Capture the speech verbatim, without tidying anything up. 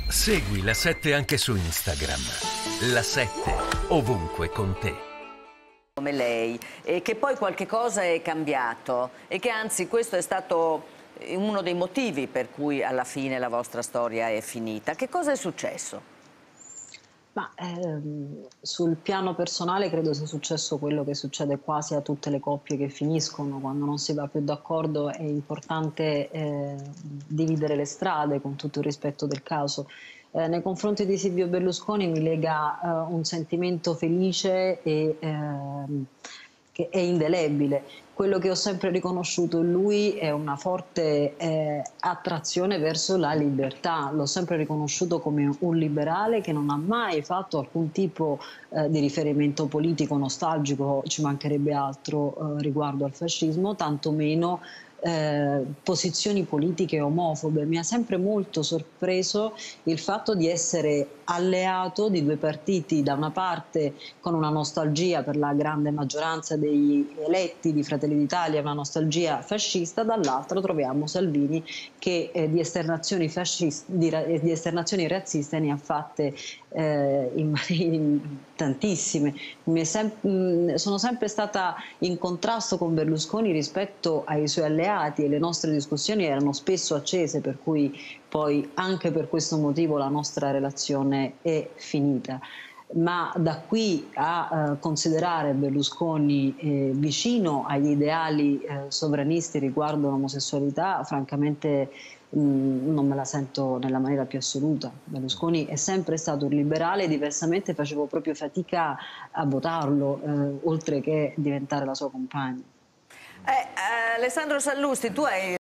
Segui La sette anche su Instagram. La sette, ovunque con te. Come lei, e che poi qualche cosa è cambiato e che anzi questo è stato uno dei motivi per cui alla fine la vostra storia è finita. Che cosa è successo? Ma ehm, sul piano personale credo sia successo quello che succede quasi a tutte le coppie che finiscono: quando non si va più d'accordo è importante eh, dividere le strade, con tutto il rispetto del caso. Eh, nei confronti di Silvio Berlusconi mi lega eh, un sentimento felice e ehm, che è indelebile. Quello che ho sempre riconosciuto in lui è una forte eh, attrazione verso la libertà. L'ho sempre riconosciuto come un liberale che non ha mai fatto alcun tipo eh, di riferimento politico nostalgico, ci mancherebbe altro, eh, riguardo al fascismo, tantomeno Eh, posizioni politiche omofobe. Mi ha sempre molto sorpreso il fatto di essere alleato di due partiti, da una parte con una nostalgia per la grande maggioranza degli eletti di Fratelli d'Italia, una nostalgia fascista, dall'altro troviamo Salvini che eh, di, esternazioni fasciste, di, di esternazioni razziste ne ha fatte eh, in, in tantissime. Mi è sem mh, sono sempre stata in contrasto con Berlusconi rispetto ai suoi alleati e le nostre discussioni erano spesso accese, per cui poi anche per questo motivo la nostra relazione è finita. Ma da qui a eh, considerare Berlusconi eh, vicino agli ideali eh, sovranisti riguardo l'omosessualità, francamente mh, non me la sento nella maniera più assoluta. Berlusconi è sempre stato un liberale, diversamente facevo proprio fatica a votarlo, eh, oltre che diventare la sua compagna. Eh, Alessandro Sallusti, tu hai